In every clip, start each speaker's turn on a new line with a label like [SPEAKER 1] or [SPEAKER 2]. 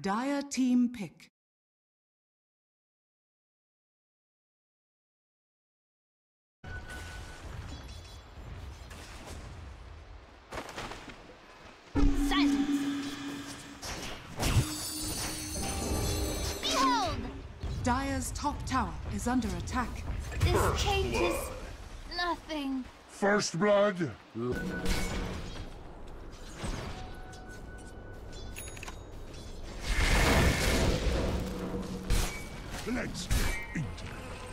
[SPEAKER 1] Dire team pick.
[SPEAKER 2] Silence! Behold!
[SPEAKER 1] Dire's top tower is under attack.
[SPEAKER 2] This changes nothing.
[SPEAKER 3] First blood. Let's get into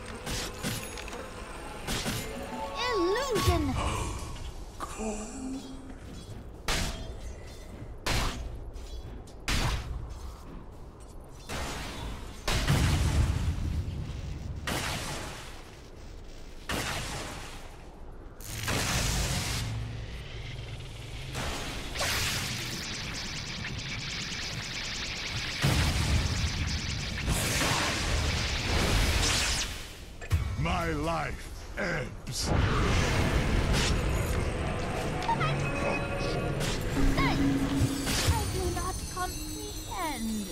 [SPEAKER 3] it.
[SPEAKER 2] Illusion!
[SPEAKER 3] Cool. My life ebbs.
[SPEAKER 2] I do not comprehend.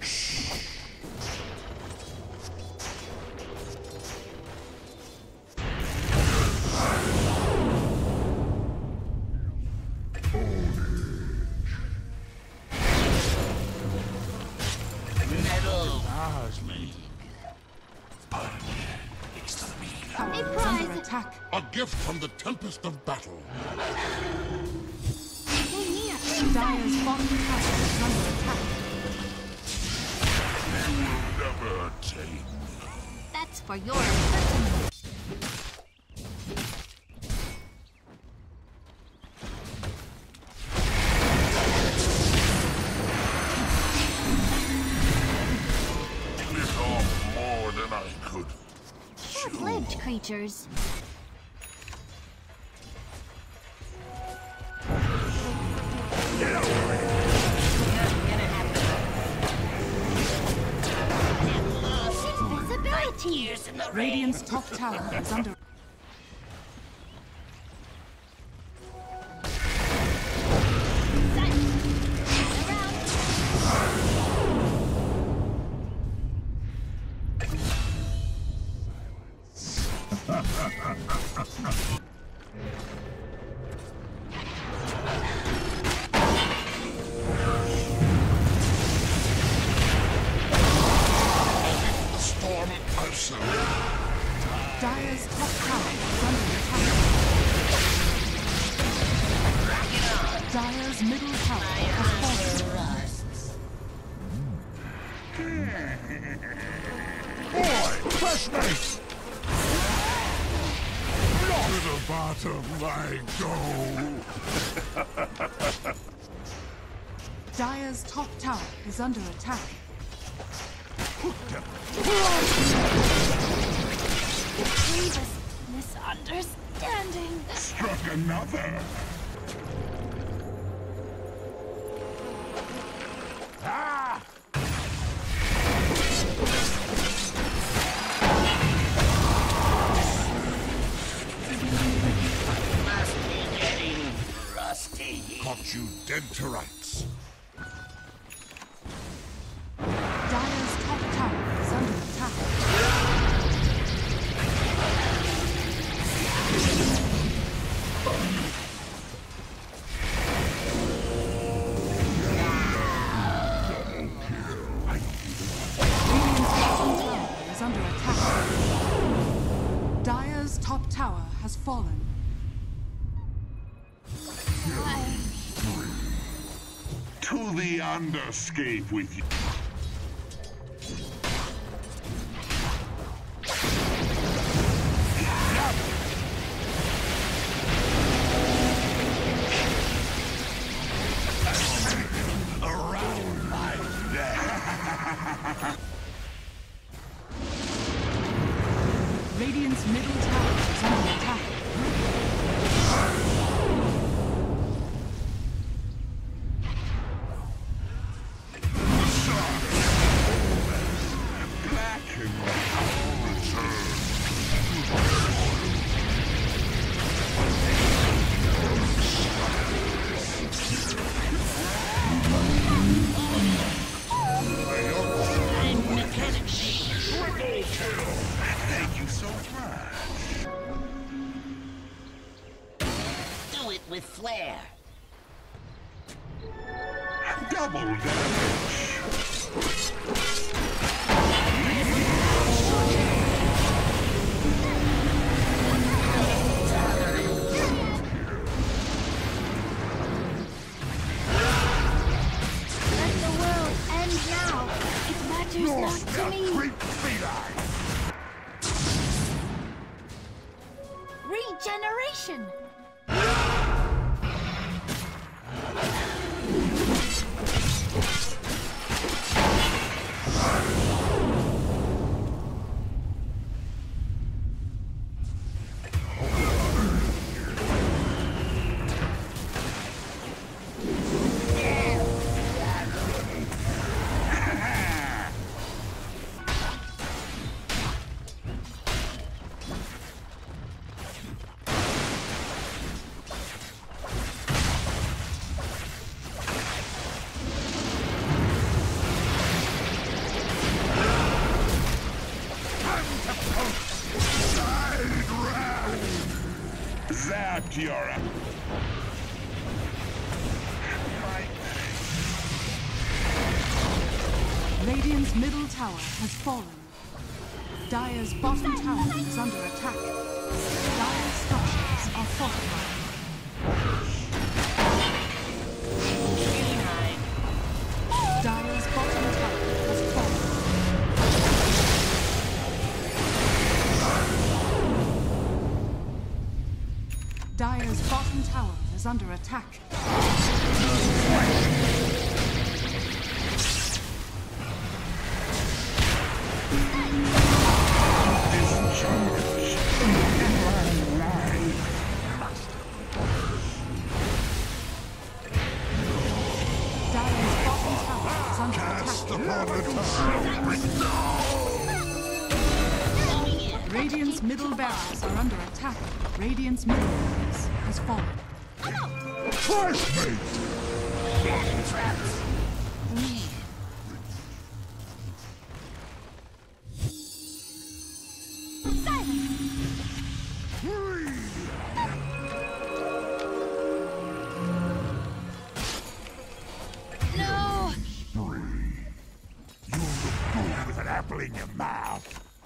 [SPEAKER 3] Metal powers me. But it's the
[SPEAKER 1] Tower
[SPEAKER 2] A
[SPEAKER 1] is
[SPEAKER 2] prize.
[SPEAKER 1] under attack.
[SPEAKER 3] a gift from the tempest of battle.
[SPEAKER 1] Dire's bottom tower is under attack.
[SPEAKER 3] You will never tame me.
[SPEAKER 2] That's for your impertinence.
[SPEAKER 3] Bit off more than I could.
[SPEAKER 2] Short-lived creatures. Invisibility!
[SPEAKER 1] Radiant's top tower is under
[SPEAKER 3] The storm also.
[SPEAKER 1] Dire's top tower is under attack. Dire's middle tower has fallen.
[SPEAKER 3] Boy, flashmate! Not to the bottom I go.
[SPEAKER 1] Dire's top tower is under attack.
[SPEAKER 2] Grievous misunderstanding.
[SPEAKER 3] Struck another. Ah!
[SPEAKER 4] Must be getting rusty.
[SPEAKER 3] Caught you dead to rights.
[SPEAKER 1] Dire's top tower is under attack. Radiant's bottom tower is under attack. Dire's top tower has fallen.
[SPEAKER 3] To the underscape with you. Around my neck.
[SPEAKER 1] Radiant's middle tower is under attack.
[SPEAKER 3] Black and white return.
[SPEAKER 4] flare.
[SPEAKER 3] Double damage.
[SPEAKER 2] Let the world end now. It matters not to me.
[SPEAKER 3] Great feline.
[SPEAKER 2] Regeneration.
[SPEAKER 3] Zap, Kiara.
[SPEAKER 1] Radiant's middle tower has fallen. Dire's bottom tower is under attack. Dire's structures are fortified. Dire's bottom tower has fallen. Dire's bottom tower is under attack. Dire's bottom tower is under attack. Radiant's middle barracks are under attack. Radiant's middle barracks has fallen.
[SPEAKER 3] First mate.
[SPEAKER 2] No.
[SPEAKER 3] You look good with an apple in your mouth.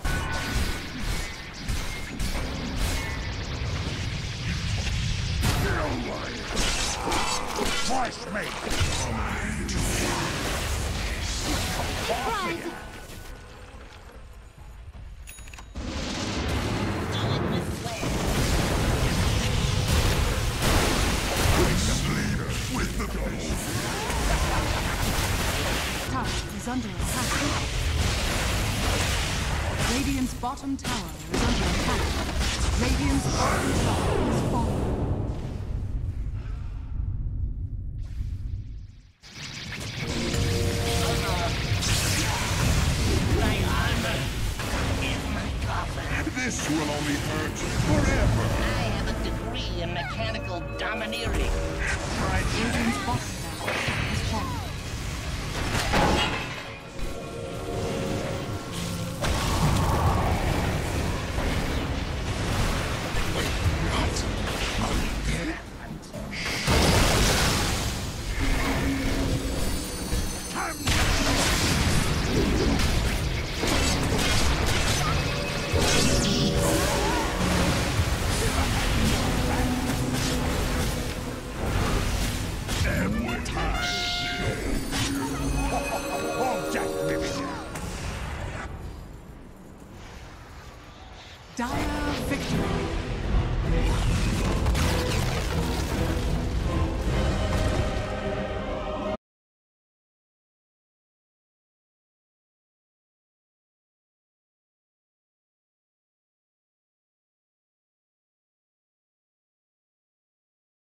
[SPEAKER 3] First mate.
[SPEAKER 2] Surprise.
[SPEAKER 3] Leader with the beast.
[SPEAKER 1] Tower is under attack. Radiant's bottom tower is under attack. Radiant's bottom tower has fallen.
[SPEAKER 4] My armor is my coffin.
[SPEAKER 3] This will only hurt forever.
[SPEAKER 4] I have a degree in mechanical domineering.
[SPEAKER 1] Radiant's bottom tower has fallen. Dire victory.